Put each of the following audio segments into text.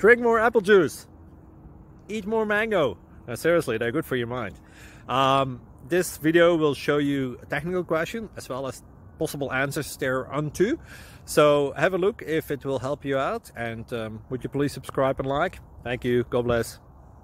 Drink more apple juice. Eat more mango. No, seriously, they're good for your mind. This video will show you a technical question as well as possible answers thereunto. So have a look if it will help you out, and would you please subscribe and like? Thank you. God bless.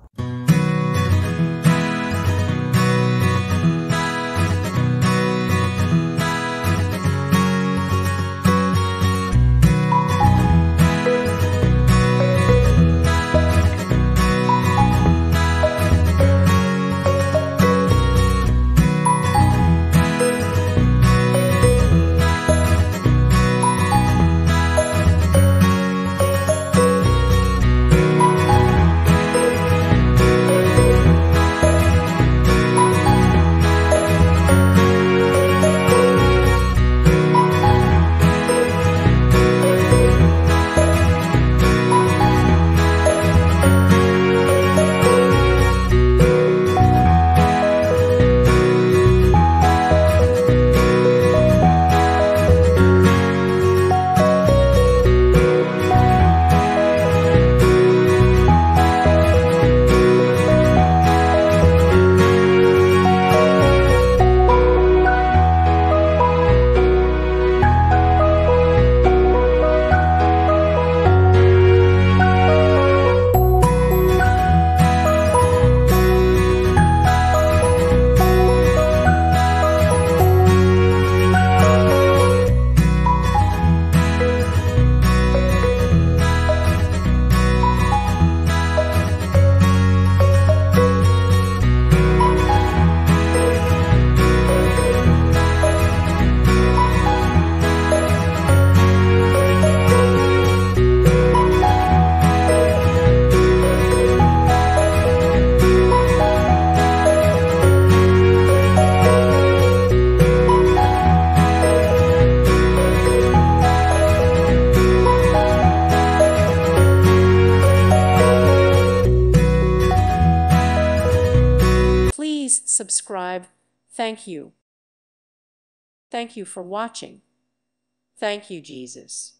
Please subscribe. Thank you. Thank you for watching. Thank you, Jesus.